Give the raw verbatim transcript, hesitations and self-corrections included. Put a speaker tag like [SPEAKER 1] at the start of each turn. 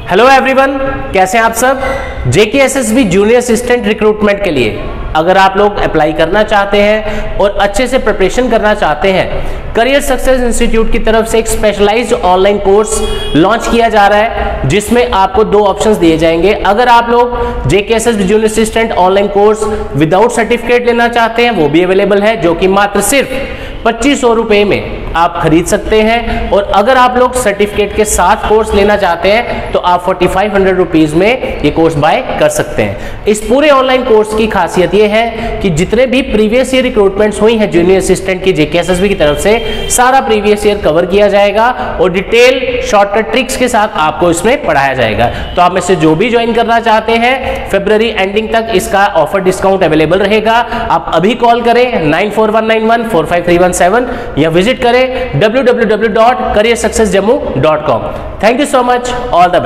[SPEAKER 1] Hello everyone, कैसे हैं आप सब। JK SSB junior assistant recruitment के लिए अगर आप लोग अप्लाई करना चाहते हैं और अच्छे से प्रिपरेशन करना चाहते हैं, करियर सक्सेस इंस्टीट्यूट की तरफ से एक स्पेशलाइज्ड ऑनलाइन कोर्स लॉन्च किया जा रहा है, जिसमें आपको दो ऑप्शंस दिए जाएंगे। अगर आप लोग JK SSB junior assistant online course without certificate लेना चाहते हैं, वो भी अवेलेबल है, जो कि मात्र सिर्फ पच्चीस सौ रुपए में आप खरीद सकते हैं। और अगर आप लोग सर्टिफिकेट के साथ कोर्स लेना चाहते हैं तो आप फोर्टी फाइव हंड्रेड रुपीज में ये कोर्स बाय कर सकते हैं। इस पूरे ऑनलाइन कोर्स की खासियत ये है कि जितने भी प्रीवियस ईयर रिक्रूटमेंट्स हुई हैं जूनियर असिस्टेंट की जेके एसएसबी की तरफ से, सारा प्रीवियस ईयर कवर किया जाएगा और डिटेल शॉर्टकट ट्रिक्स के साथ आपको इसमें पढ़ाया जाएगा। तो आप में से जो भी ज्वाइन करना चाहते हैं, फरवरी एंडिंग तक इसका ऑफर डिस्काउंट अवेलेबल रहेगा। आप अभी कॉल करें nine four one nine one four five three one seven या विजिट करें W W W dot career success Jammu dot com. Thank you so much, all the